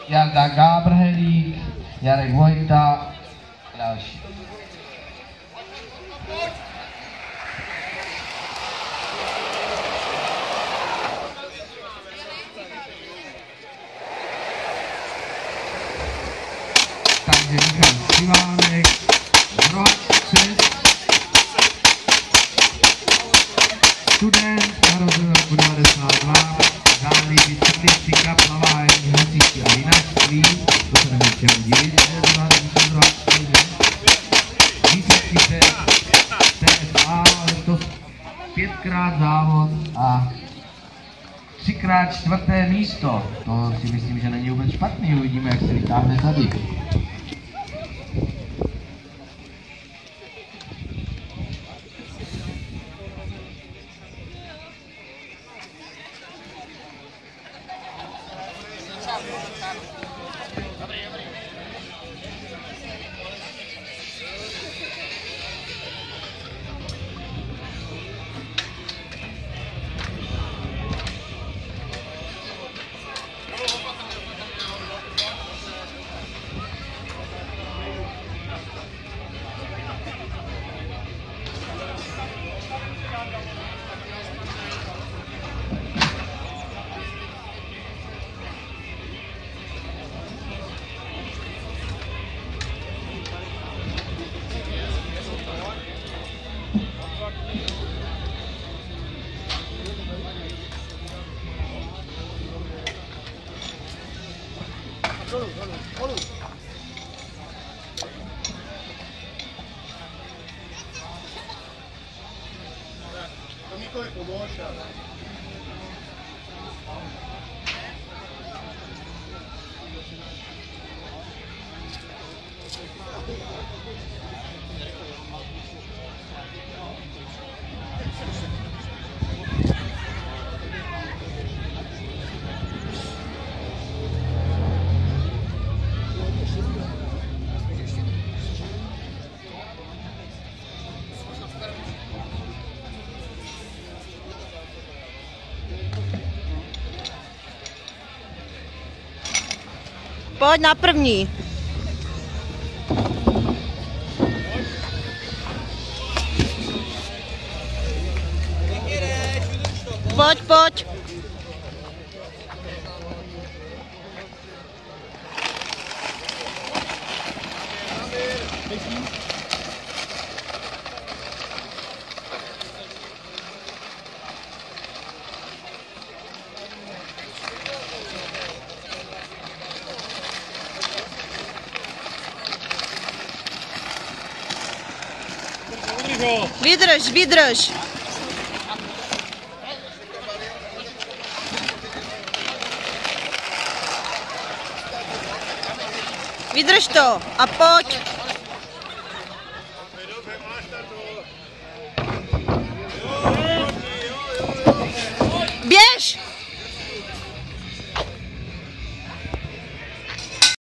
Jarda Gábrhelík, Jarek Vojta a další. Takže Michal Sivánek, Rohačce, student, narozen roku 92, záliby cyklistika, plavání, hasiči a vinařství, to se nemůže čemu divit, že je to Rohačce, že? Výsledky TSA, letos 5krát závod a 3krát 4. místo. To si myslím, že není vůbec špatný, uvidíme, jak se vytáhne tady. Pojď na první. Pojď, pojď. Vydrž, vydrž. Vydrž to a pojď. Běž!